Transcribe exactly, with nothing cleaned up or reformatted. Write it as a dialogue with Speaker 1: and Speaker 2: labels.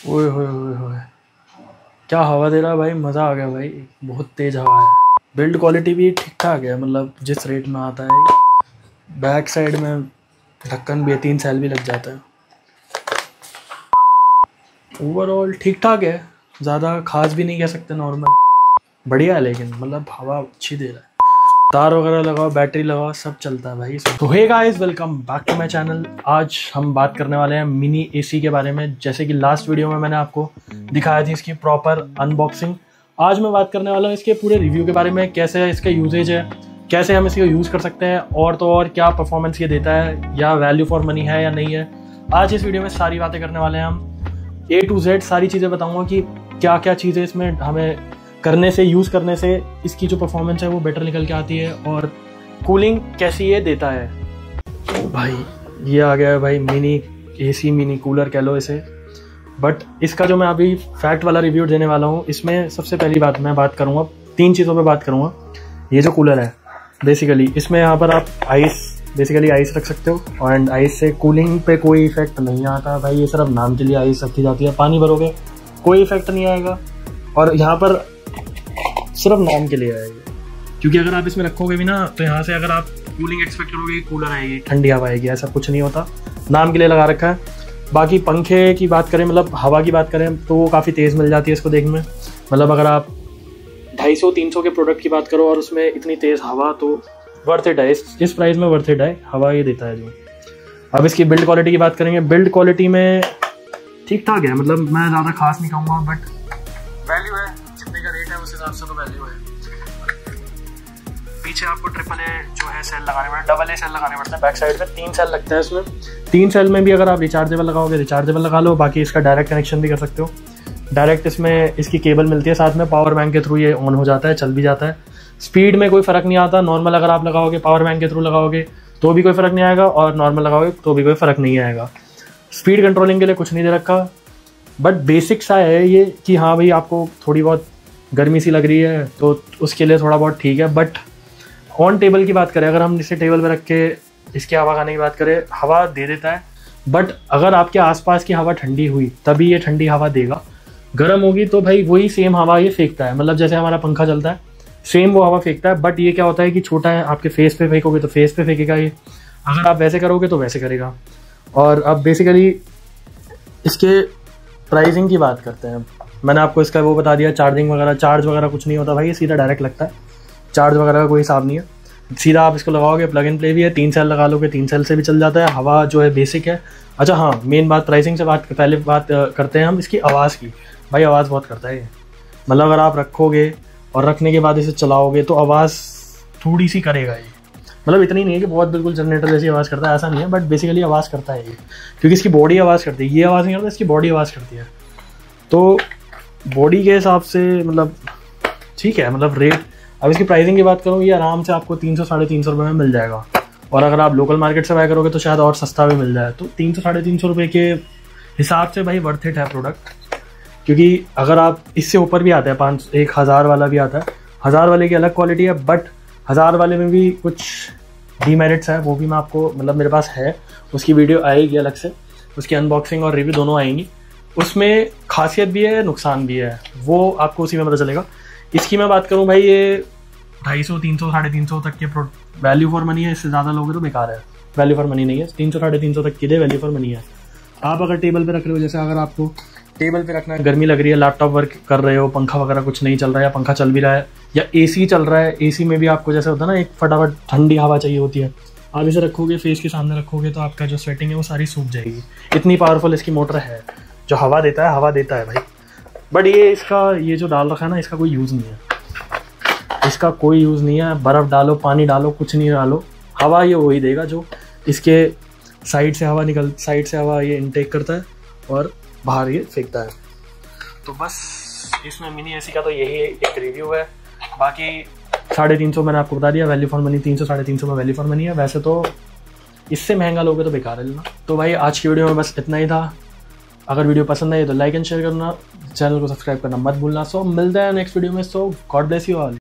Speaker 1: ओए होए होए होए, क्या हवा दे रहा है भाई, मज़ा आ गया भाई, बहुत तेज़ हवा है। बिल्ड क्वालिटी भी ठीक ठाक है, मतलब जिस रेट में आता है। बैक साइड में ढक्कन भी है, तीन साल भी लग जाता है। ओवरऑल ठीक ठाक है, ज़्यादा खास भी नहीं कह सकते, नॉर्मल बढ़िया है, लेकिन मतलब हवा अच्छी दे रहा है। तार वगैरह लगाओ, बैटरी लगाओ, सब चलता है भाई। तो hey guys, welcome back to my channel. आज हम बात करने वाले हैं मिनी एसी के बारे में। जैसे कि लास्ट वीडियो में मैंने आपको दिखाया थी इसकी प्रॉपर अनबॉक्सिंग, आज मैं बात करने वाला हूँ इसके पूरे रिव्यू के बारे में। कैसे इसका यूजेज है, कैसे हम इसको यूज़ कर सकते हैं, और तो और क्या परफॉर्मेंस ये देता है, या वैल्यू फॉर मनी है या नहीं है। आज इस वीडियो में सारी बातें करने वाले हैं हम, ए टू जेड सारी चीज़ें बताऊँगा कि क्या क्या चीज़ें इसमें हमें करने से, यूज़ करने से इसकी जो परफॉर्मेंस है वो बेटर निकल के आती है, और कूलिंग कैसी ये देता है। तो भाई ये आ गया है भाई मिनी एसी, मिनी कूलर कह लो इसे। बट इसका जो मैं अभी फैक्ट वाला रिव्यू देने वाला हूँ, इसमें सबसे पहली बात मैं बात करूँगा, तीन चीज़ों पे बात करूँगा। ये जो कूलर है बेसिकली, इसमें यहाँ पर आप आइस, बेसिकली आइस रख सकते हो, एंड आइस से कूलिंग पे कोई इफेक्ट नहीं आता भाई। ये सिर्फ नाम के लिए आइस रखी जाती है, पानी भरोगे कोई इफेक्ट नहीं आएगा, और यहाँ पर सिर्फ नाम के लिए आएगी। क्योंकि अगर आप इसमें रखोगे भी ना, तो यहाँ से अगर आप कूलिंग एक्सपेक्ट करोगे, कूलर आएगी, ठंडी हवा आएगी, ऐसा कुछ नहीं होता, नाम के लिए लगा रखा है। बाकी पंखे की बात करें, मतलब हवा की बात करें, तो वो काफ़ी तेज़ मिल जाती है इसको देखने में। मतलब अगर आप ढाई सौ तीन सौ के प्रोडक्ट की बात करो और उसमें इतनी तेज़ हवा, तो वर्थ इट है, इस इस प्राइस में वर्थ इट है, हवा ये देता है जो। अब इसकी बिल्ड क्वालिटी की बात करेंगे, बिल्ड क्वालिटी में ठीक ठाक है, मतलब मैं ज़्यादा खास नहीं कहूँगा, बट वैल्यू है, जितने का रेट है उस हिसाब से तो वैल्यू है। पीछे आपको ट्रिपल ए जो है सेल लगाने पड़ते हैं, डबल ए सेल लगाने पड़ते हैं। बैक साइड में तीन सेल लगता है इसमें। तीन सेल में भी अगर आप रिचार्जेबल लगाओगे, रिचार्जेबल लगा लो, बाकी इसका डायरेक्ट कनेक्शन भी कर सकते हो। डायरेक्ट इसमें इसकी केबल मिलती है साथ में, पावर बैंक के थ्रू ये ऑन हो जाता है, चल भी जाता है। स्पीड में कोई फ़र्क नहीं आता, नॉर्मल अगर आप लगाओगे, पावर बैंक के थ्रू लगाओगे तो भी कोई फ़र्क नहीं आएगा, और नॉर्मल लगाओगे तो भी कोई फ़र्क नहीं आएगा। स्पीड कंट्रोलिंग के लिए कुछ नहीं दे रखा, बट बेसिक सा है ये कि हाँ भाई आपको थोड़ी बहुत गर्मी सी लग रही है तो उसके लिए थोड़ा बहुत ठीक है। बट ऑन टेबल की बात करें, अगर हम इसे टेबल पे रख के इसके हवा खाने की बात करें, हवा दे देता है, बट अगर आपके आसपास की हवा ठंडी हुई तभी ये ठंडी हवा देगा। गर्म होगी तो भाई वही सेम हवा ये फेंकता है, मतलब जैसे हमारा पंखा चलता है सेम वो हवा फेंकता है। बट ये क्या होता है कि छोटा है, आपके फेस पे फेंकोगे तो फेस पे फेंकेगा ये, अगर आप वैसे करोगे तो वैसे करेगा। और अब बेसिकली इसके प्राइसिंग की बात करते हैं। मैंने आपको इसका वो बता दिया, चार्जिंग वगैरह, चार्ज वगैरह कुछ नहीं होता भाई, ये सीधा डायरेक्ट लगता है, चार्ज वगैरह का कोई हिसाब नहीं है। सीधा आप इसको लगाओगे, प्लग एंड प्ले भी है, तीन सेल लगा लोगे, तीन सेल से भी चल जाता है। हवा जो है बेसिक है। अच्छा हाँ, मेन बात प्राइसिंग से बात पहले बात करते हैं हम इसकी आवाज़ की। भाई आवाज़ बहुत करता है ये, मतलब अगर आप रखोगे और रखने के बाद इसे चलाओगे तो आवाज़ थोड़ी सी करेगा ये, मतलब इतनी नहीं है कि बहुत बिल्कुल जनरेटर जैसी आवाज़ करता है, ऐसा नहीं है, बट बेसिकली आवाज़ करता है ये, क्योंकि इसकी बॉडी आवाज़ करती है, ये आवाज़ नहीं करता, इसकी बॉडी आवाज़ करती है। तो बॉडी के हिसाब से मतलब ठीक है, मतलब रेट। अब इसकी प्राइसिंग की बात करूँ, ये आराम से आपको तीन सौ साढ़े तीन सौ रुपये में मिल जाएगा, और अगर आप लोकल मार्केट से बाय करोगे तो शायद और सस्ता भी मिल जाए। तो तीन सौ साढ़े तीन सौ रुपये के हिसाब से भाई वर्थ इट है प्रोडक्ट। क्योंकि अगर आप इससे ऊपर भी आता है, पाँच एक हज़ार वाला भी आता है, हज़ार वाले की अलग क्वालिटी है, बट हज़ार वाले में भी कुछ डीमेरिट्स है, वो भी मैं आपको, मतलब मेरे पास है, उसकी वीडियो आएगी अलग से, उसकी अनबॉक्सिंग और रिव्यू दोनों आएंगी। उसमें खासियत भी है, नुकसान भी है, वो आपको उसी में पता चलेगा। इसकी मैं बात करूं भाई, ये ढाई सौ तीन सौ साढ़े तीन सौ तक के वैल्यू फॉर मनी है, इससे ज़्यादा लोगे तो बेकार है, वैल्यू फॉर मनी नहीं है। तीन सौ साढ़े तीन सौ तक के लिए वैल्यू फॉर मनी है। आप अगर टेबल पे रख रहे हो, जैसे अगर आपको टेबल पे रखना है, गर्मी लग रही है, लैपटॉप वर्क कर रहे हो, पंखा वगैरह कुछ नहीं चल रहा है, या पंखा चल भी रहा है, या एसी चल रहा है, एसी में भी आपको जैसे होता है ना, एक फटाफट ठंडी हवा चाहिए होती है, आप इसे रखोगे, फेस के सामने रखोगे तो आपका जो स्वेटिंग है वो सारी सूख जाएगी। इतनी पावरफुल इसकी मोटर है, जो हवा देता है, हवा देता है भाई। बट ये इसका ये जो डाल रखा है ना, इसका कोई यूज़ नहीं है, इसका कोई यूज़ नहीं है। बर्फ़ डालो, पानी डालो, कुछ नहीं डालो, हवा ये वही देगा जो इसके साइड से हवा निकल साइड से हवा ये इनटेक करता है और बाहर ये फेंकता है। तो बस इसमें मिनी एसी का तो यही एक रिव्यू है। बाकी साढ़े तीन सौ मैंने आपको बता दिया, वैल्यू फॉर मनी तीन सौ साढ़े तीन सौ में वैल्यू फॉर मनी है। वैसे तो इससे महंगा लोगे तो बेकार है लेना। तो भाई आज की वीडियो में बस इतना ही था। अगर वीडियो पसंद आई तो लाइक एंड शेयर करना, चैनल को सब्सक्राइब करना मत भूलना। सो मिलते हैं नेक्स्ट वीडियो में। So God bless you all.